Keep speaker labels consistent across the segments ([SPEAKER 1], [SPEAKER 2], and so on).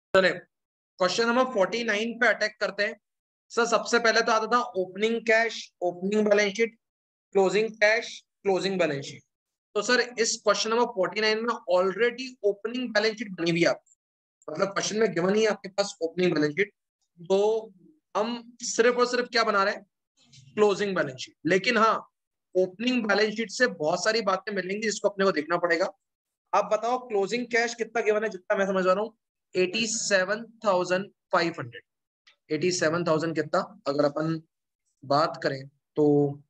[SPEAKER 1] चले question number 49 पे attack करते हैं। सर सबसे पहले तो आता था opening cash, opening balance sheet, closing cash, closing balance sheet. तो सर इस क्वेश्चन नंबर 49 में ऑलरेडी ओपनिंग बैलेंस शीट बनी हुई है आपकी, मतलब क्वेश्चन में गिवन ही है आपके पास ओपनिंग बैलेंस शीट। तो हम सिर्फ और सिर्फ क्या बना रहे हैं, क्लोजिंग बैलेंस शीट। लेकिन हाँ, ओपनिंग बैलेंस शीट से बहुत सारी बातें मिलेंगी जिसको अपने को देखना पड़ेगा। आप बताओ क्लोजिंग कैश कितना गिवन है, जितना मैं समझ रहा हूँ 87,500। 87,000 कितना, अगर अपन बात करें तो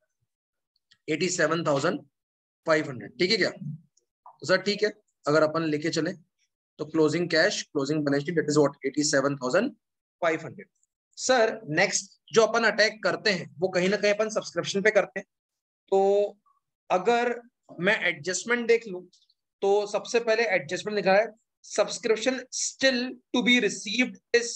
[SPEAKER 1] 87,500, ठीक है क्या? तो सर ठीक है, अगर अपन लेके चले तो closing cash, closing balance sheet that is what 87,500। Sir next जो अपन अटैक करते हैं वो कहीं ना कहीं अपन सब्सक्रिप्शन पे करते हैं। तो अगर मैं एडजस्टमेंट देख लूं तो सबसे पहले एडजस्टमेंट लिखा है subscription still to be received is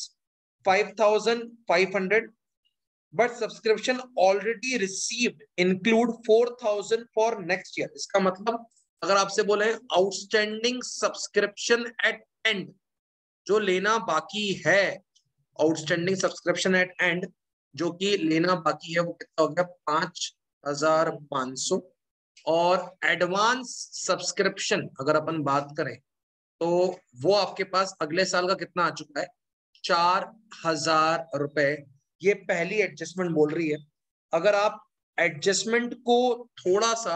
[SPEAKER 1] 5,500 but subscription already received include 4,000 for next year. इसका मतलब अगर आपसे बोले आउटस्टैंडिंग सब्सक्रिप्शन एट एंड, जो लेना बाकी है, आउटस्टैंडिंग सब्सक्रिप्शन एट एंड जो कि लेना बाकी है वो कितना हो गया 5,500। और एडवांस सब्सक्रिप्शन अगर अपन बात करें तो वो आपके पास अगले साल का कितना आ चुका है 4,000 रुपए। ये पहली एडजस्टमेंट बोल रही है। अगर आप एडजस्टमेंट को थोड़ा सा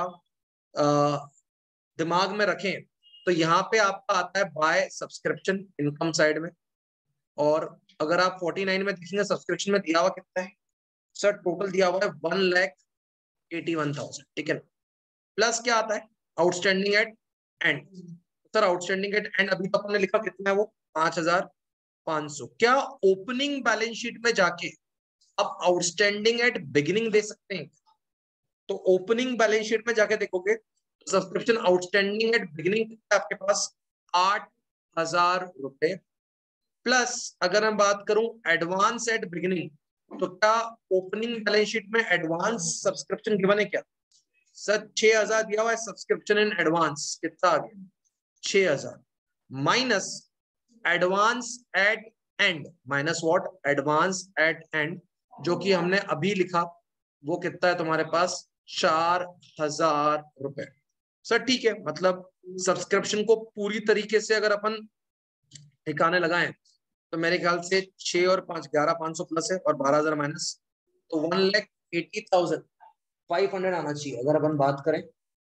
[SPEAKER 1] दिमाग में रखें तो यहाँ पे आपका आता है बाय सब्सक्रिप्शन इनकम साइड में। और अगर आप 49 में देखेंगे सब्सक्रिप्शन में दिया हुआ कितना है सर, टोटल दिया हुआ है 1,81,000, ठीक है। प्लस क्या आता है outstanding at end. Sir outstanding at end अभी तक हमने लिखा कितना है वो 5,500। क्या ओपनिंग बैलेंस शीट में जाके आप आउटस्टैंडिंग एट बिगिनिंग दे सकते हैं? तो ओपनिंग बैलेंस शीट में जाके देखोगे सब्सक्रिप्शन आउटस्टैंडिंग एट बिगिनिंग आपके पास 8,000 रुपए। प्लस अगर मैं बात करूं एडवांस एट बिगिनिंग, तो क्या ओपनिंग बैलेंस शीट में एडवांस सब्सक्रिप्शन गिवन है क्या? सर 6,000 दिया हुआ है सब्सक्रिप्शन इन एडवांस, कितना आ गया 6,000 minus advance at end, minus what advance at end जो कि हमने अभी लिखा वो कितना है तुम्हारे पास 4,000 रुपए। सर ठीक है, मतलब सब्सक्रिप्शन को पूरी तरीके से अगर अपन ठिकाने लगाएं तो मेरे ख्याल से 6 और 5 11,500 प्लस है और 12,000 माइनस, तो 1,80,500 आना चाहिए। अगर अपन बात करें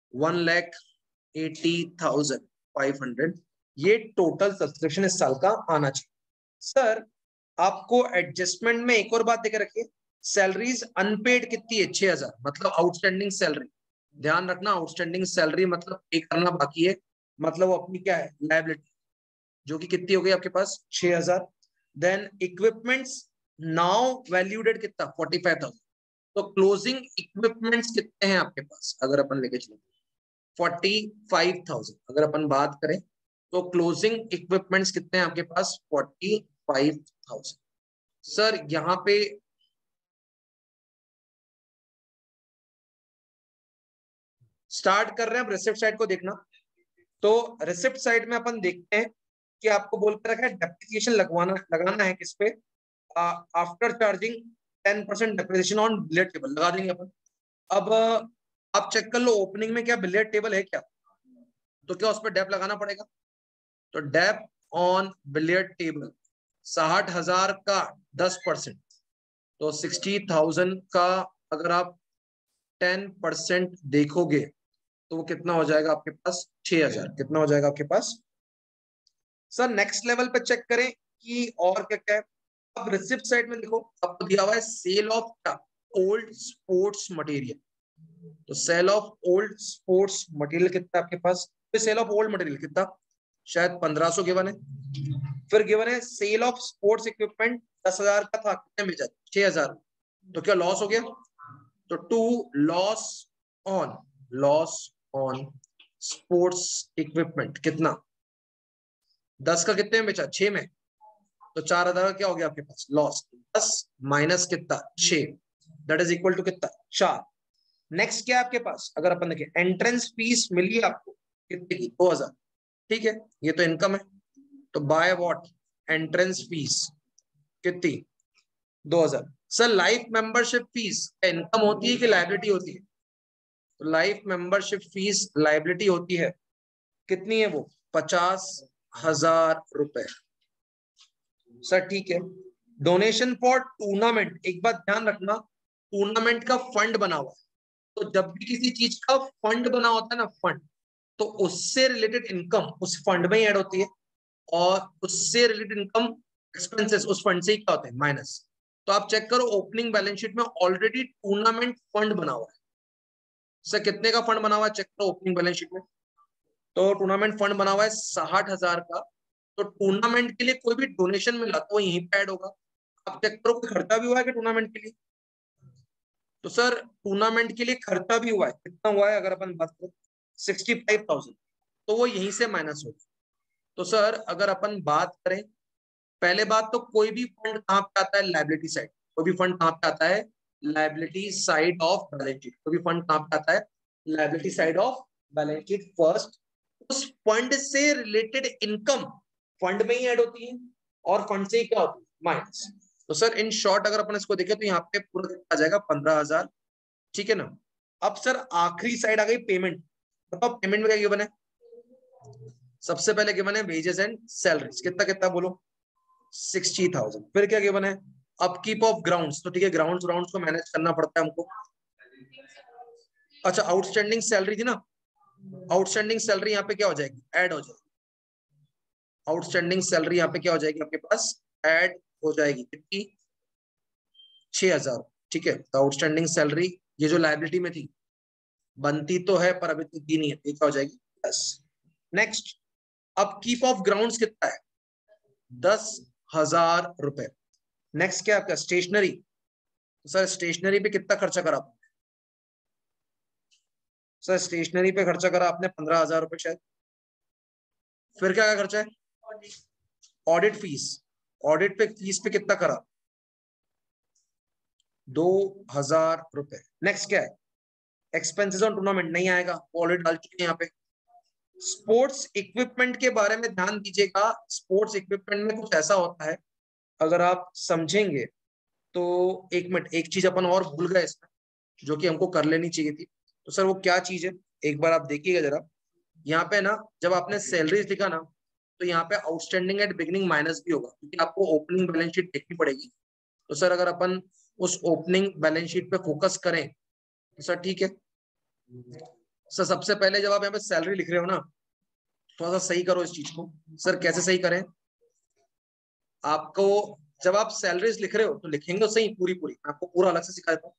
[SPEAKER 1] 1,80,500 ये टोटल सब्सक्रिप्शन इस साल का आना चाहिए। सर आपको एडजस्टमेंट में एक और बात देकर रखिए, सैलरीज अनपेड कितनी है 6,000, मतलब आउटस्टैंडिंग सैलरी। ध्यान रखना आउटस्टैंडिंग सैलरी मतलब पे करना बाकी है, मतलब वो अपनी क्या है लायबिलिटी, जो कि कितनी हो गई आपके पास 6,000। Then equipments now valued at कितना 45,000। तो क्लोजिंग इक्विपमेंट्स कितने हैं आपके पास, अगर अपन लेके चलो 45,000। अगर अपन बात करें तो क्लोजिंग इक्विपमेंट्स कितने हैं आपके पास 45,000। सर यहाँ पे स्टार्ट कर रहे हैं, अब रिसिप्ट साइड को देखना। तो रिसिप्ट साइड में अपन देखते हैं कि आपको बोल कर रखा है डेप्रिसिएशन लगाना है किस पे, after charging 10% depreciation on billiard table लगा देंगे अपन। अब आप चेक कर लो ओपनिंग में क्या बिलियर्ड टेबल है क्या, तो क्या उस पर डेप लगाना पड़ेगा। तो डेप ऑन बिलियर्ड टेबल 60,000 का 10%, तो 60,000 का अगर आप 10% देखोगे तो वो कितना हो जाएगा आपके पास 6,000। कितना हो जाएगा आपके पास सर? नेक्स्ट लेवल पे चेक करें कि और क्या क्या है। अब रिसिप्ट साइड में देखो आपको दिया हुआ है सेल ऑफ क्या ओल्ड स्पोर्ट्स मटेरियल। तो sale of old sports material कितना आपके पास, तो सेल ऑफ ओल्ड मटेरियल कितना शायद 1,500 गिवन है। फिर गिवन है सेल ऑफ स्पोर्ट्स इक्विपमेंट 10,000 का था, कितने में जाए 6,000। तो क्या लॉस हो गया, तो to loss on sports equipment कितना 10 का कितने में बेचा 6 में, तो 4,000 का क्या हो गया आपके पास लॉस। 10 माइनस कितना 6 दैट इज इक्वल टू कितना 4। नेक्स्ट क्या है आपके पास, अगर अपन देखें एंट्रेंस फीस मिली आपको कितने की 2,000, ठीक है ये तो इनकम है। तो बाय व्हाट एंट्रेंस फीस कितनी 2000। Sir life membership fees income होती है कि लायबिलिटी होती है? तो लाइफ मेंबरशिप फीस लायबिलिटी होती है। कितनी है वो? 50,000 रुपए। सर ठीक है। डोनेशन फॉर टूर्नामेंट, एक बात ध्यान रखना, टूर्नामेंट का फंड बना हुआ है, तो जब भी किसी चीज का फंड बना होता है ना, फंड, तो उससे रिलेटेड इनकम उस फंड में ही ऐड होती है, और उससे रिलेटेड इनकम एक्सपेंसेस उस फंड से ही क्या होते हैं? माइनस। तो आप चेक करो ओपनिंग बैलेंस शीट में ऑलरेडी टूर्नामेंट फंड बना हुआ है। सर कितने का फंड बना हुआ है चेक करो ओपनिंग बैलेंस शीट में। तो टूर्नामेंट फंड बना हुआ है 60,000 का। तो टूर्नामेंट के लिए कोई भी डोनेशन मिला तो यहीं पे ऐड होगा। आप चेक करो कोई खर्चा भी हुआ है कि टूर्नामेंट के लिए? तो सर टूर्नामेंट के लिए खर्चा भी हुआ है। कितना हुआ है अगर अपन बात करें? 65,000। तो वो यहीं से माइनस होगा। तो सर अगर अपन बात करें, पहले बात तो कोई भी फंड कहां पे आता है? Liability side. कोई भी फंड कहां पे आता है? Liability side of balance sheet. कोई भी फंड कहां पे आता है? Liability side of balance sheet first. उस फंड से रिलेटेड इनकम फंड में ही ऐड होती है, और फंड से ही क्या होती है? माइनस। तो सर इन शॉर्ट अगर अपन इसको देखें तो यहाँ पे पूरा आ जाएगा 15,000। ठीक है ना? अब सर आखिरी साइड आ गई पेमेंट। बताओ पेमेंट में क्या गिवन है? सबसे पहले गिवन है वेजेस एंड सैलरीज। कितना कितना बोलो? 60,000। फिर क्या गिवन है? Upkeep of grounds. तो ठीक है, ग्राउंड्स ग्राउंड्स को मैनेज करना पड़ता है हमको। अच्छा आउटस्टैंडिंग सैलरी थी ना, आउटस्टैंडिंग सैलरी यहाँ पे क्या हो जाएगी? ऐड हो जाएगी। आउटस्टैंडिंग सैलरी यहाँ पे क्या हो जाएगी आपके पास? ऐड हो जाएगी। कितनी? 6,000। ठीक है, तो आउटस्टैंडिंग सैलरी ये जो लाइबिलिटी में थी बनती तो है पर अभी तो दी नहीं है, ये क्या हो जाएगी? 10। नेक्स्ट, अपकीप ऑफ ग्राउंड्स कितना है? 10,000 रुपए। नेक्स्ट क्या आपका? स्टेशनरी। तो सर स्टेशनरी पे कितना खर्चा करा आपने? सर स्टेशनरी पे खर्चा करा आपने 15,000 रुपए शायद। फिर क्या क्या खर्चा है? Audit fees. ऑडिट पे फीस पे कितना करा? 2,000 रुपए। नेक्स्ट क्या है? एक्सपेंसेस ऑन टूर्नामेंट नहीं आएगा, ऑलरेडी डाल चुके हैं यहाँ पे। स्पोर्ट्स इक्विपमेंट के बारे में ध्यान दीजिएगा। स्पोर्ट्स इक्विपमेंट में कुछ ऐसा होता है, अगर आप समझेंगे तो। एक मिनट, एक चीज अपन और भूल गए इसमें, जो कि हमको कर लेनी चाहिए थी। तो सर वो क्या चीज है? एक बार आप देखिएगा जरा। यहाँ पे ना जब आपने सैलरीज लिखा ना, तो यहाँ पे आउटस्टैंडिंग एट बिगनिंग माइनस भी होगा, क्योंकि आपको ओपनिंग बैलेंस शीट देखनी पड़ेगी। तो सर अगर अपन उस ओपनिंग बैलेंस शीट पे फोकस करें तो सर ठीक है। सर सबसे पहले जब आप यहाँ पे सैलरी लिख रहे हो ना, थोड़ा सा सही करो इस चीज को। सर कैसे सही करें? आपको जब आप सैलरीज लिख रहे हो तो लिखेंगे तो सही पूरी पूरी, मैं आपको पूरा अलग से सिखा देता हूँ।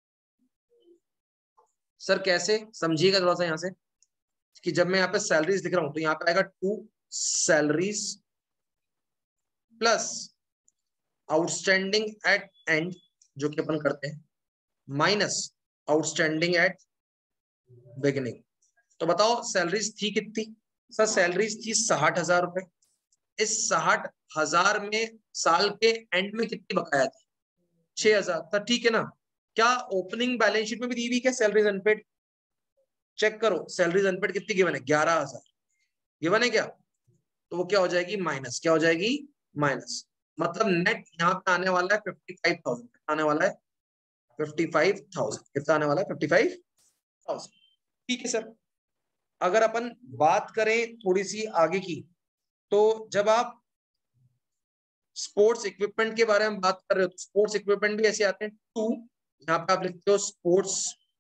[SPEAKER 1] सर कैसे समझिएगा थोड़ा सा यहाँ से, कि जब मैं यहाँ पे सैलरीज लिख रहा हूं तो यहाँ पे आएगा to salaries plus outstanding at end, जो कि अपन करते हैं, माइनस आउटस्टैंडिंग एट बिगिनिंग। तो बताओ सैलरीज थी कितनी? सर सैलरीज थी 60,000 रुपए। इस 60,000 में साल के एंड में कितनी बकाया थी? 6,000। तो ठीक है ना? क्या ओपनिंग बैलेंस शीट में भी दी हुई क्या सैलरीज अनपेड? चेक करो सैलरीज अनपेड कितनी गिवन है? 11,000 गिवन है क्या? तो वो क्या हो जाएगी? माइनस। क्या हो जाएगी? माइनस। मतलब नेट यहाँ पे आने वाला है 55,000। आने वाला है 55,000। कितना आने वाला है? 55,000। ठीक है सर। अगर अपन बात करें थोड़ी सी आगे की, तो जब आप स्पोर्ट्स इक्विपमेंट के बारे में बात कर रहे हो तो स्पोर्ट्स इक्विपमेंट भी ऐसे आते हैं टू। यहाँ पे आप लिखते हो स्पोर्ट्स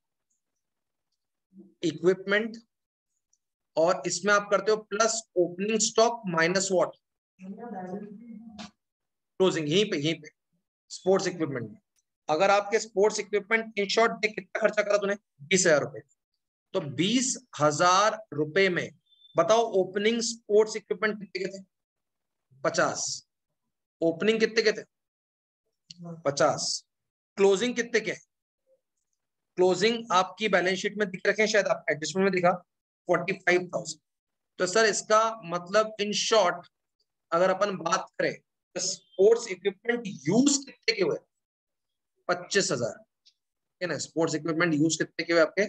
[SPEAKER 1] इक्विपमेंट, और इसमें आप करते हो plus opening stock minus what? Closing. यहीं पे स्पोर्ट्स इक्विपमेंट में अगर आपके स्पोर्ट्स इक्विपमेंट इन शॉर्ट में कितना खर्चा करा तूने? 20,000 रुपए। तो 20,000 रुपए में बताओ ओपनिंग स्पोर्ट्स इक्विपमेंट कितने के थे? 50। ओपनिंग कितने के थे? 50। क्लोजिंग कितने के? क्लोजिंग आपकी बैलेंस शीट में दिख रखे हैं शायद, आप एडजस्टमेंट में दिखा 45,000। तो सर इसका मतलब इन शॉर्ट अगर अपन बात करें तो स्पोर्ट्स इक्विपमेंट यूज कितने के हुए? 25,000। है ना? स्पोर्ट्स इक्विपमेंट यूज कितने के हुए आपके?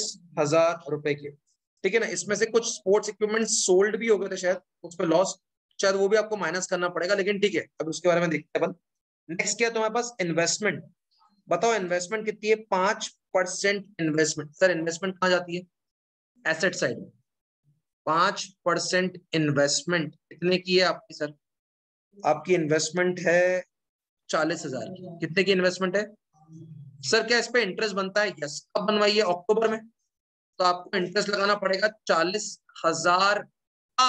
[SPEAKER 1] 25,000 रुपए के। ठीक है ना? इसमें से कुछ स्पोर्ट्स इक्विपमेंट सोल्ड भी हो गए थे शायद, उस पर लॉस। शायद वो भी आपको माइनस करना पड़ेगा, लेकिन ठीक है, अब उसके बारे में देखते हैं अपन। नेक्स्ट क्या है तुम्हारे पास, इन्वेस्टमेंट। बताओ इन्वेस्टमेंट कितनी है, 5% इन्वेस्टमेंट। सर इन्वेस्टमेंट कहाँ जाती है, एसेट साइड में। 5% इन्वेस्टमेंट कितने की है आपकी सर, आपकी इन्वेस्टमेंट है 40,000 की। कितने की इन्वेस्टमेंट है सर, क्या इस पे इंटरेस्ट बनता है, यस। कब बनवाइए, अक्टूबर में, तो आपको इंटरेस्ट लगाना पड़ेगा 40,000 का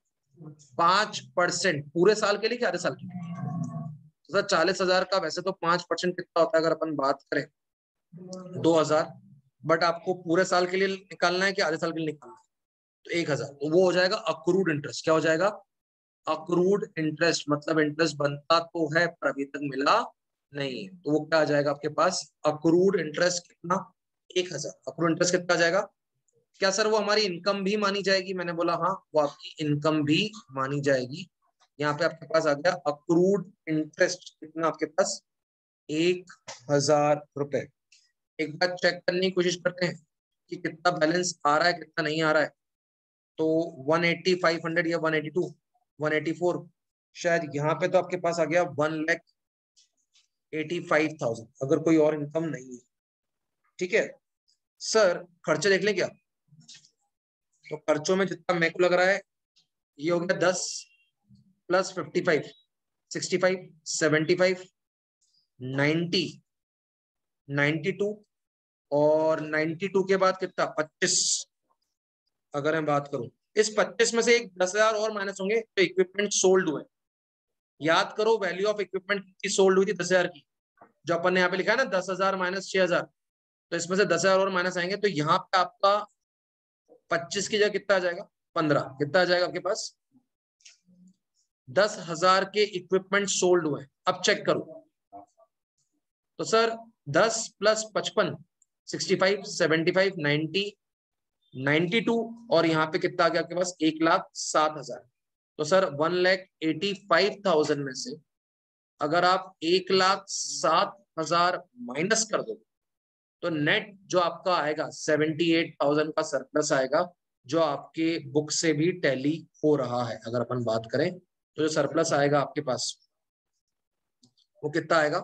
[SPEAKER 1] 5%, पूरे साल के लिए कि आधे साल के लिए। तो सर 40,000 का वैसे तो 5% कितना होता है अगर अपन बात करें, 2,000, बट आपको पूरे साल के लिए निकालना है कि आधे साल के लिए निकालना है, तो 1,000, तो वो हो जाएगा अक्रूड इंटरेस्ट। क्या हो जाएगा, अक्रूड इंटरेस्ट, मतलब इंटरेस्ट बनता तो है पर अभी तक मिला नहीं, तो वो क्या आ जाएगा आपके पास, अक्रूड इंटरेस्ट कितना, 1,000। अक्रूड इंटरेस्ट कितना आ जाएगा। क्या सर वो हमारी इनकम भी मानी जाएगी, मैंने बोला हाँ, वो आपकी इनकम भी मानी जाएगी। यहाँ पे आपके पास आ गया अक्रूड इंटरेस्ट कितना आपके पास, 1,000 रुपए। एक बार चेक करने की कोशिश करते हैं कि कितना बैलेंस आ रहा है कितना नहीं आ रहा है। तो 180, 500 या 182, 184, शायद यहाँ पे तो आपके पास आ गया 1,85,000, अगर कोई और इनकम नहीं है। ठीक है सर, खर्चे देख लें क्या, तो खर्चों में जितना मेरे को लग रहा है, ये हो गया 10 प्लस 55, 65, 75, 90, 92, और 92 के बाद कितना, 25। अगर मैं बात करूं, इस 25 में से एक 10,000 और माइनस होंगे तो इक्विपमेंट सोल्ड हुए। याद करो वैल्यू ऑफ इक्विपमेंट कितनी सोल्ड हुई थी, 10,000 की, जो अपन ने यहाँ पे लिखा है ना, 10,000 माइनस 6,000, तो इसमें से 10,000 और माइनस आएंगे, तो यहाँ पे आपका 25 की जगह कितना आ जाएगा, 15। कितना आ जाएगा आपके पास, 10,000 के इक्विपमेंट सोल्ड हुए। अब चेक करो, तो सर 10 प्लस 55, 65, 75, 90, 92, और यहाँ पे कितना आ गया आपके पास, 1,07,000। तो सर 1,85,000 में से अगर आप 1,07,000 माइनस कर दो, तो नेट जो आपका आएगा 78,000 का सरप्लस आएगा, जो आपके बुक से भी टैली हो रहा है। अगर अपन बात करें तो जो सरप्लस आएगा आपके पास वो कितना आएगा,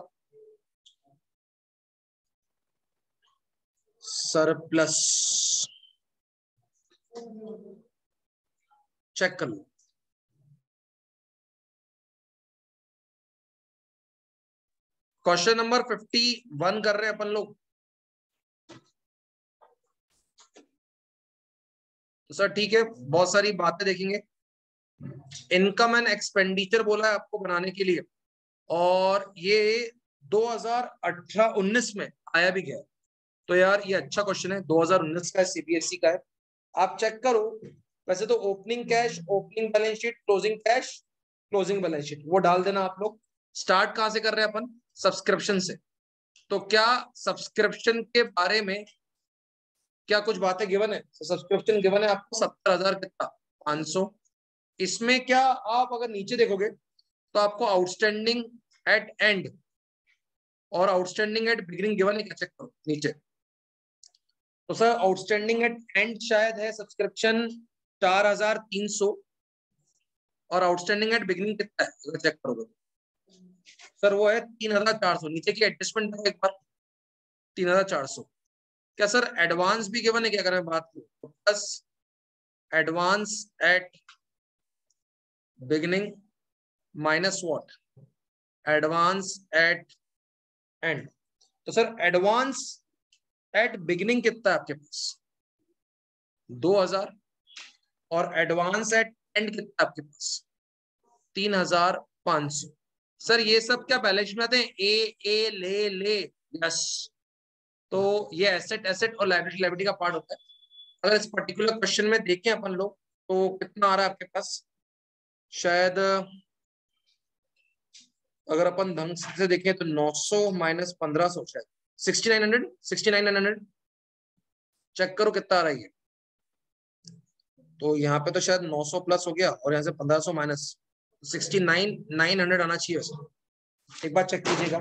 [SPEAKER 1] सरप्लस चेक कर लो। क्वेश्चन नंबर 51 कर रहे हैं अपन लोग। तो सर ठीक है, बहुत सारी बातें देखेंगे। इनकम एंड एक्सपेंडिचर बोला है आपको बनाने के लिए, और ये 2018-19 में आया भी गया। तो यार ये अच्छा क्वेश्चन है, 2019 का है, सीबीएसई का है। आप चेक करो, वैसे तो opening cash, opening balance sheet, closing cash, closing balance sheet, वो डाल देना आप लोग। स्टार्ट कहां से कर रहे हैं अपन, सब्सक्रिप्शन से। तो क्या सब्सक्रिप्शन के बारे में क्या कुछ बातें गिवन है, तो सब्सक्रिप्शन गिवन है आपको 70,000 कितना, 500। इसमें क्या आप अगर नीचे देखोगे तो आपको आउटस्टैंडिंग एट एंड और आउटस्टैंडिंग एट बिगिनिंग गिवन है क्या, चेक करो नीचे। तो सर आउटस्टैंडिंग एट एंड शायद है सब्सक्रिप्शन 4,300, और आउटस्टैंडिंग एट बिगिनिंग कितना है अगर चेक करोगे सर, वो है 3,400। नीचे की एडजस्टमेंट है एक बार, 3,400। क्या सर एडवांस भी गिवन है क्या, अगर मैं बात करूं तो plus advance at beginning minus what, advance at end. तो सर एडवांस एट बिगिनिंग कितना है आपके पास, 2,000, और एडवांस एट एंड कितना आपके पास, 3,500। सर ये सब क्या बैलेंस में आते हैं, ए ले ले, यस। तो ये एसेट एसेट और लायबिलिटी लायबिलिटी का पार्ट होता है। अगर इस पर्टिकुलर क्वेश्चन में देखें अपन लोग तो कितना आ रहा है आपके पास, शायद अगर अपन ढंग से देखें तो 900 माइनस 1,500, शायद 6,900, 6,900। चेक करो कितना आ रहा है। तो यहाँ पे तो शायद 900 प्लस हो गया, और यहाँ से 1,500 माइनस 69,900 आना चाहिए वैसे। एक बार चेक कीजिएगा।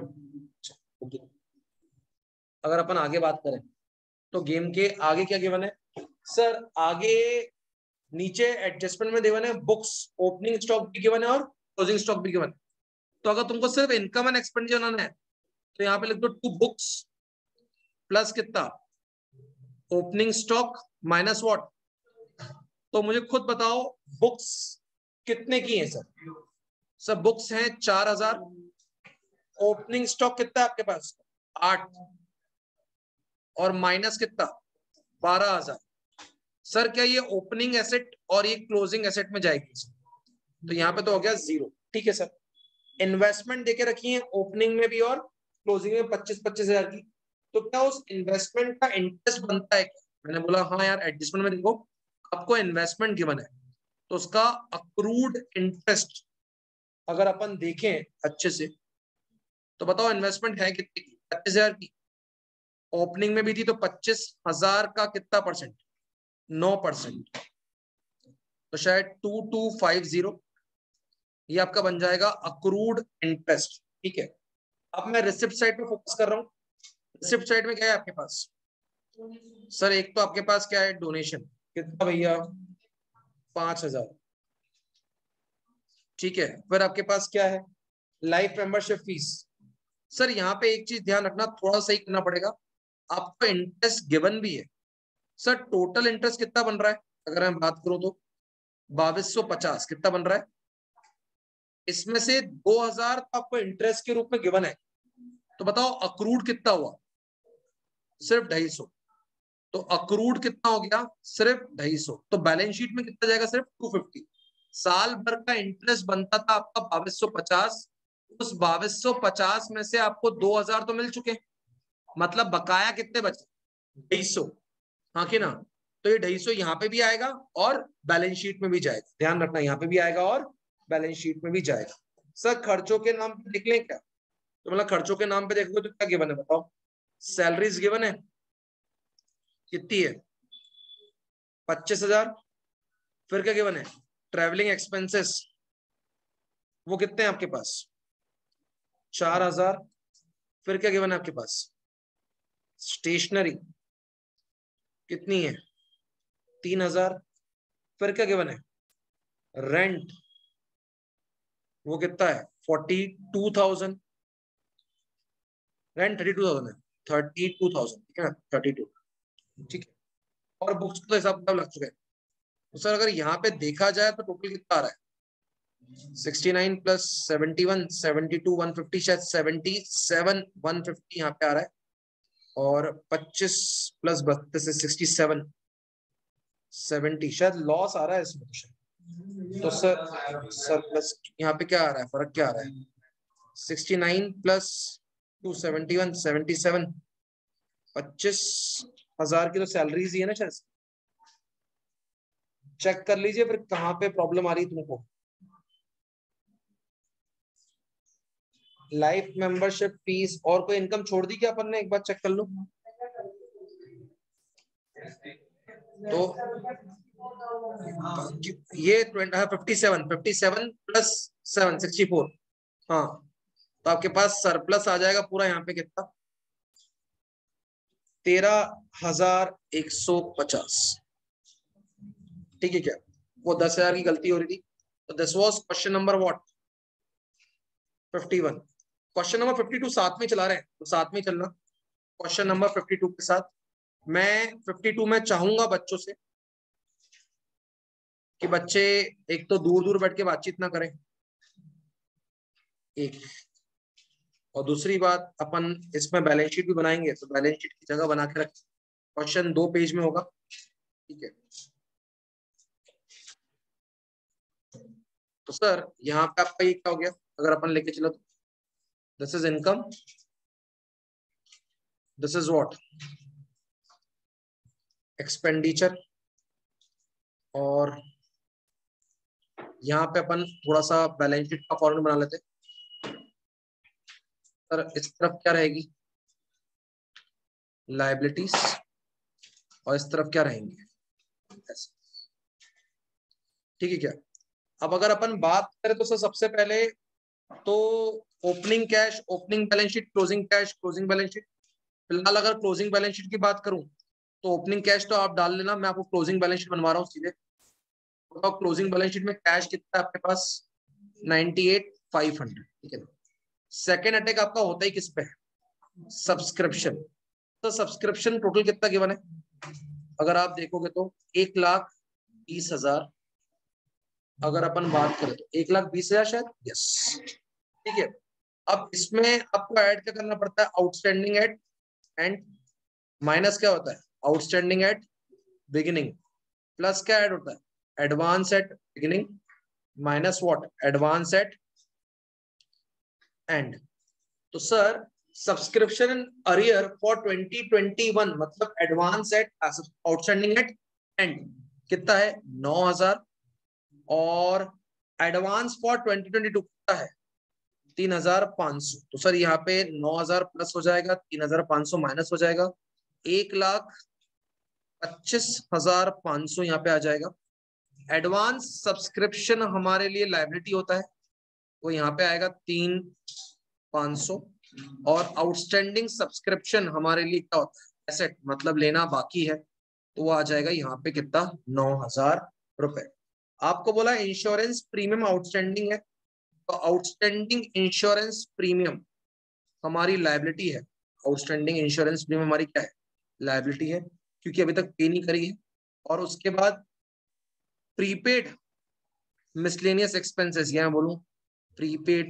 [SPEAKER 1] अगर अपन आगे बात करें तो गेम के आगे क्या गिवन है सर, आगे नीचे एडजस्टमेंट में गिवन है बुक्स, ओपनिंग स्टॉक भी गिवन है और क्लोजिंग स्टॉक भी गिवन है। तो अगर तुमको सिर्फ इनकम एंड एक्सपेंडिचर बनाना है तो यहाँ पे लिख दो 2 बुक्स प्लस कितना ओपनिंग स्टॉक माइनस व्हाट। तो मुझे खुद बताओ बुक्स कितने की है सर? सब बुक्स हैं 4000। ओपनिंग स्टॉक कितना है आपके पास? 8 और माइनस कितना 12000। सर क्या ये ओपनिंग एसेट और ये क्लोजिंग एसेट में जाएगी? तो यहाँ पे तो हो गया 0। ठीक है सर। इन्वेस्टमेंट देके रखी है ओपनिंग में भी और क्लोजिंग में 25-25 हजार की। तो क्या उस इन्वेस्टमेंट का इंटरेस्ट बनता है क्या? मैंने बोला हाँ यार, एडजस्टमेंट में देखो आपको इन्वेस्टमेंट गिवन है तो उसका अक्रूड इंटरेस्ट अगर अपन देखें अच्छे से तो बताओ इन्वेस्टमेंट है कितनी की? 25,000 की। ओपनिंग में भी थी तो 25,000 का कितना परसेंट? 9%। तो शायद 2250 ये आपका बन जाएगा अक्रूड इंटरेस्ट। ठीक है। अब मैं रिसिप्ट साइड पे फोकस कर रहा हूँ। रिसिप्ट साइड में क्या है आपके पास? सर एक तो आपके पास क्या है डोनेशन, कितना भैया? 5,000। ठीक है। फिर आपके पास क्या है? Life membership fees. सर यहाँ पे एक चीज ध्यान रखना, थोड़ा सा ही करना पड़ेगा, आपको इंटरेस्ट गिवन भी है। सर टोटल इंटरेस्ट कितना बन रहा है अगर मैं बात करूं तो 2250 कितना बन रहा है? इसमें से 2000 तो आपको इंटरेस्ट के रूप में गिवन है। तो बताओ अक्रूड कितना हुआ? सिर्फ 250। तो अक्रूड कितना हो गया? सिर्फ 250। तो बैलेंस शीट में कितना जाएगा? सिर्फ 250। साल भर का इंटरेस्ट बनता था आपका 2250। उस 2250 में से आपको 2000 तो मिल चुके, मतलब बकाया कितने बचे? 250। हाँ कि ना? तो ये 250 यहाँ पे भी आएगा और बैलेंस शीट में भी जाएगा। ध्यान रखना, यहाँ पे भी आएगा और बैलेंस शीट में भी जाएगा। सर खर्चों के नाम पे देख लें क्या? तो मतलब खर्चों के नाम पे देखोगे तो क्या गिवन है बताओ? सैलरीज गिवन है, कितनी है? 25,000। फिर क्या गिवन है? ट्रेवलिंग एक्सपेंसेस, वो कितने हैं आपके पास? 4,000। फिर क्या गिवन है आपके पास? स्टेशनरी कितनी है? 3,000। फिर क्या गिवन है? रेंट, वो कितना है? 42,000। रेंट 32,000 है, 32,000। ठीक है ना? 32। ठीक है। और बुक्स का हिसाब किताब लग चुका है। तो सर अगर यहाँ पे देखा जाए तो टोटल कितना आ रहा है? 69 प्लस 71, 72, 150, शायद 77 150 यहाँ पे आ रहा है। और 25 प्लस 32 है 67 70, शायद लॉस आ रहा है इसमें। तो सर प्लस यहाँ पे क्या आ रहा है, फर्क क्या आ रहा है? 69 प्लस 271 77, 25,000 की तो सैलरीज ही है ना शायद। चेक कर लीजिए फिर कहाँ पे प्रॉब्लम आ रही है तुमको। लाइफ मेंबरशिप फीस और कोई इनकम छोड़ दी क्या अपन ने? एक बार चेक कर लो। तो ये 57 प्लस 7 64। हाँ, तो आपके पास सरप्लस आ जाएगा पूरा यहाँ पे कितना? 13,150। ठीक है क्या? वो 10,000 की गलती हो रही थी। तो this was question number what? 51। Question number 52 साथ में चला रहे हैं तो साथ में चलना। क्वेश्चन नंबर 52 के साथ मैं 52 में चाहूंगा बच्चों से कि बच्चे एक तो दूर दूर बैठ के बातचीत ना करें, एक, और दूसरी बात अपन इसमें बैलेंस शीट भी बनाएंगे तो बैलेंस शीट की जगह बना के रखें। क्वेश्चन 2 पेज में होगा। ठीक है। तो सर यहाँ पे आपका ये क्या हो गया अगर अपन लेके चलो तो? This is income, this is what? Expenditure. और यहाँ पे अपन थोड़ा सा बैलेंस शीट का फॉर्मूला बना लेते। सर इस तरफ क्या रहेगी? लायबिलिटीज। और इस तरफ क्या रहेंगे? ठीक है क्या? अब अगर अपन बात करें तो सर सबसे पहले तो opening cash, opening balance sheet, closing cash, closing balance sheet. फिलहाल अगर क्लोजिंग बैलेंस शीट की बात करूं तो ओपनिंग कैश तो आप डाल लेना, मैं आपको क्लोजिंग बैलेंस शीट बनवा रहा हूँ सीधे। बताओ क्लोजिंग बैलेंस शीट में कैश कितना है आपके पास? 98,500, ठीक है। सेकेंड अटैक आपका होता ही किस पे? सब्सक्रिप्शन। तो सब्सक्रिप्शन टोटल कितना गिवन है? अगर आप देखोगे तो 1,20,000, अगर अपन बात करें तो 1,20,000 शायद, यस, ठीक है। अब इसमें आपको ऐड क्या करना पड़ता है? आउटस्टैंडिंग एट एंड माइनस क्या होता है? आउटस्टैंडिंग एट बिगिनिंग, प्लस क्या ऐड होता है? Advance at beginning minus what? Advance at end. तो सर सब्सक्रिप्शन अरियर फॉर 2021 मतलब advance at outstanding at end कितना है? 9,000। और एडवांस फॉर 2022 कितना है? 3,500। तो सर यहाँ पे 9,000 प्लस हो जाएगा, 3,500 माइनस हो जाएगा, 1,25,500 यहाँ पे आ जाएगा। एडवांस सब्सक्रिप्शन हमारे लिए लायबिलिटी होता है, वो यहाँ पे आएगा 3,500। और आउटस्टैंडिंग सब्सक्रिप्शन हमारे लिए क्या होता है? एसेट, मतलब लेना बाकी है, तो वो आ जाएगा यहाँ पे कितना? 9,000 रुपए। आपको बोला इंश्योरेंस प्रीमियम आउटस्टैंडिंग है, तो आउटस्टैंडिंग इंश्योरेंस प्रीमियम हमारी लायबिलिटी है। आउटस्टैंडिंग इंश्योरेंस प्रीमियम हमारी क्या है? लायबिलिटी है, क्योंकि अभी तक पे नहीं करी है। और उसके बाद प्रीपेड मिसलेनियस एक्सपेंसेस, या बोलूं प्रीपेड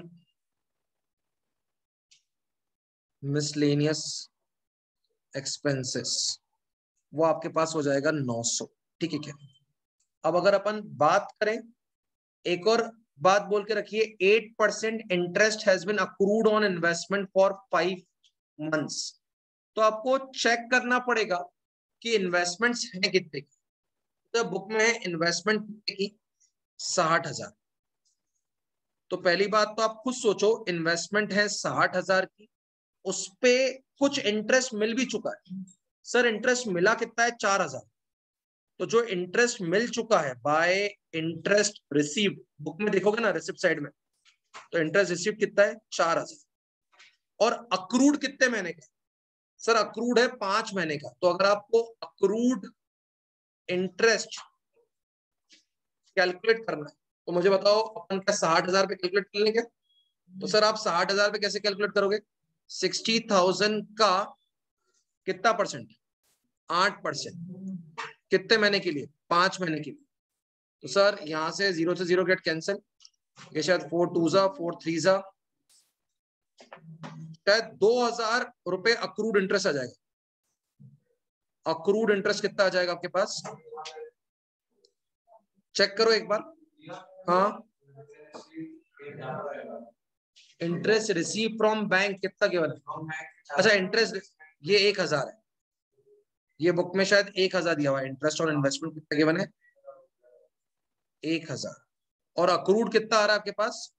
[SPEAKER 1] मिसलेनियस एक्सपेंसेस, वो आपके पास हो जाएगा 900, ठीक है क्या? अब अगर अपन बात करें, एक और बात बोल के रखिए, 8% interest has been accrued on investment for 5 months. तो आपको चेक करना पड़ेगा कि इन्वेस्टमेंट्स हैं कितने की। तो बुक में है इन्वेस्टमेंट कितने की? 60,000। तो पहली बात तो आप खुद सोचो, इन्वेस्टमेंट है 60,000 की, उस पे कुछ इंटरेस्ट मिल भी चुका है। सर इंटरेस्ट मिला कितना है? 4,000। तो जो इंटरेस्ट मिल चुका है बाय इंटरेस्ट रिसीव्ड, बुक में देखोगे ना रिसिप्ट साइड में, तो इंटरेस्ट रिसीव्ड कितना है? 4,000। और अक्रूड कितने महीने का? सर अक्रूड है 5 महीने का। तो अगर आपको अक्रूड इंटरेस्ट कैलकुलेट करना है तो मुझे बताओ, अपन क्या 60,000 पे कैलकुलेट कर लेंगे? तो सर आप 60,000 पे कैसे कैलकुलेट करोगे? 60,000 का कितना परसेंट? 8%। कितने महीने के लिए? 5 महीने के लिए। तो सर यहां से 0 से 0 गेट कैंसिल, ये शायद 4 2 जा 4 3 जा, शायद 2,000 रुपए अक्रूड इंटरेस्ट आ जाएगा। अक्रूड इंटरेस्ट कितना आ जाएगा आपके पास? चेक करो एक बार। हाँ, इंटरेस्ट रिसीव फ्रॉम बैंक कितना केवल? अच्छा इंटरेस्ट, ये 1,000 है, ये बुक में शायद 1,000 दिया हुआ है। इंटरेस्ट ऑन इन्वेस्टमेंट कितना केवल है? 1,000। और अक्रूड कितना आ रहा है आपके पास?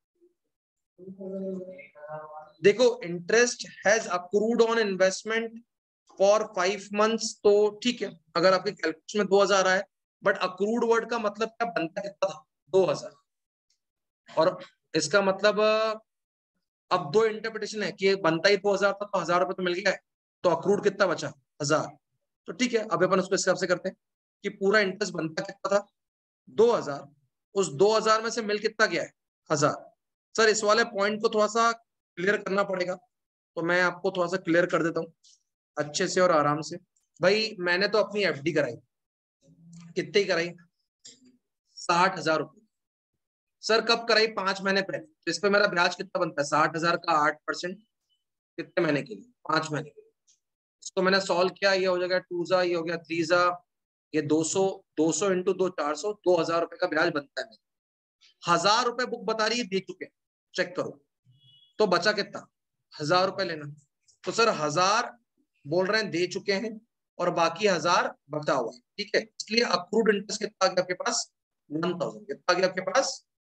[SPEAKER 1] देखो interest has accrued on investment for 5 months, तो ठीक है, अगर आपके कैलकुलेशन में 2,000 आया है, बट अक्रूड वर्ड का मतलब क्या बनता कितना था? 2,000। और इसका मतलब अब दो इंटरप्रिटेशन है कि बनता ही 2,000 था, तो 1,000 रुपए तो मिल गया है, तो अक्रूड कितना बचा? 1,000। तो ठीक है, अब अपन उसको इस हिसाब से करते हैं कि पूरा इंटरेस्ट बनता कितना था? 2,000। उस 2,000 में से मिल कितना गया है? 1,000। सर इस वाले पॉइंट को थोड़ा सा क्लियर करना पड़ेगा, तो मैं आपको थोड़ा सा क्लियर कर देता हूँ अच्छे से और आराम से। भाई मैंने तो अपनी एफडी कराई, कितनी कराई? 60,000 रुपये। सर कब कराई? 5 महीने पहले। तो इस पे मेरा ब्याज कितना बनता है? 60,000 का 8%, कितने महीने के लिए? 5 महीने के लिए। इसको मैंने सॉल्व किया, ये हो जाएगा 2 जा, ये हो गया 3 जा, ये 200, 200 इंटू 2 400, 2,000 रुपए का ब्याज बनता है। 1,000 रुपए बुक बता रही है दे चुके, चेक करो। तो बचा कितना? 1,000 रुपए लेना। तो सर 1,000 बोल रहे हैं दे चुके हैं, और बाकी 1,000 बचा हुआ है, ठीक है। इसलिए अक्रूड इंटरेस्ट कितना आ गया आपके पास? 1,000। कितना आ गया आपके पास?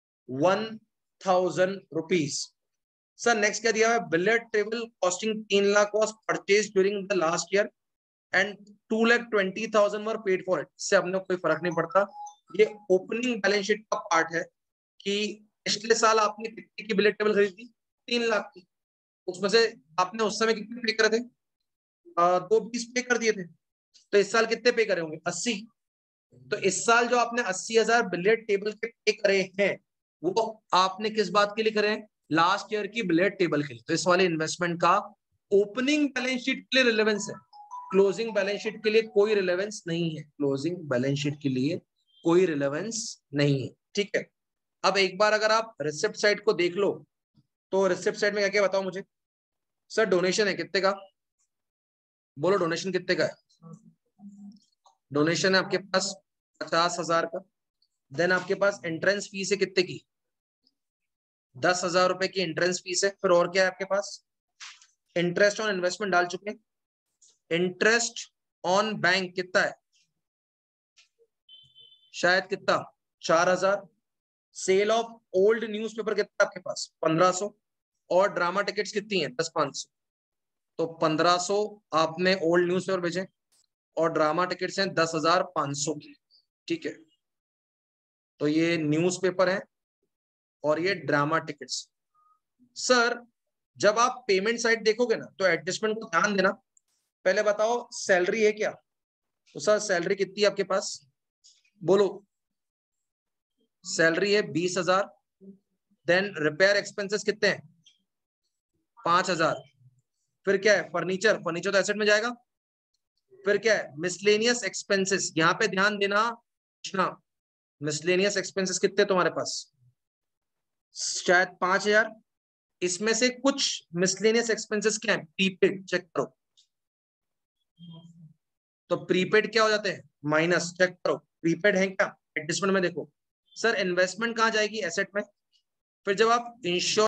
[SPEAKER 1] 1,000 रुपीज। सर नेक्स्ट क्या दिया है? Billiard table costing 3 lakh was purchase during the last year and 2,20,000 were paid for it. इससे अपने कोई फर्क नहीं पड़ता, ये ओपनिंग बैलेंस शीट का पार्ट है कि पिछले साल आपने कितने की बिलियर्ड टेबल खरीदी? 3 लाख की। उसमें से आपने उस समय कितने पे करे थे? 2,20 पे कर दिए थे। तो इस साल कितने पे करे होंगे? 80। तो इस साल जो आपने 80,000 बिलियर्ड टेबल के पे करे हैं वो आपने किस बात के लिए करे हैं? लास्ट ईयर की बिलियर्ड टेबल के लिए। तो इस वाले इन्वेस्टमेंट का ओपनिंग बैलेंस शीट के लिए रिलेवेंस है, क्लोजिंग बैलेंस शीट के लिए कोई रिलेवेंस नहीं है। क्लोजिंग बैलेंस शीट के लिए कोई रिलेवेंस नहीं है, ठीक है। अब एक बार अगर आप रिसिप्ट साइड को देख लो तो रिसिप्ट साइड में क्या क्या बताओ मुझे। सर डोनेशन है कितने का? बोलो डोनेशन कितने का है? डोनेशन है आपके पास 50,000 का। देन आपके पास एंट्रेंस फीस है कितने की? 10,000 रुपए की एंट्रेंस फीस है। फिर और क्या है आपके पास? इंटरेस्ट ऑन इन्वेस्टमेंट डाल चुके हैं। इंटरेस्ट ऑन बैंक कितना है? शायद कितना? 4,000। सेल ऑफ ओल्ड न्यूज़पेपर कितना आपके पास? 1,500। और ड्रामा टिकट्स कितनी है? 10,500। तो 1,500 आपने ओल्ड न्यूज़पेपर भेजे और ड्रामा टिकट्स हैं 10,500 की, ठीक है। तो ये न्यूज़पेपर है और ये ड्रामा टिकट्स। सर जब आप पेमेंट साइड देखोगे ना तो एडजस्टमेंट को ध्यान देना। पहले बताओ सैलरी है क्या? तो सर सैलरी कितनी है आपके पास? बोलो। सैलरी है 20,000। देन रिपेयर एक्सपेंसेस कितने हैं? 5,000। फिर क्या है? फर्नीचर। फर्नीचर तो एसेट में जाएगा। फिर क्या है? Miscellaneous expenses. यहां पे ध्यान देना, मिसलेनियस एक्सपेंसेस कितने तुम्हारे पास? शायद 5,000। इसमें से कुछ मिसलेनियस एक्सपेंसेस क्या है? प्रीपेड। चेक करो। तो प्रीपेड क्या हो जाते हैं? माइनस। चेक करो प्रीपेड है क्या एडजस्टमेंट में। देखो सर इन्वेस्टमेंट कहां जाएगी? एसेट में। फिर जब आप इंश्योर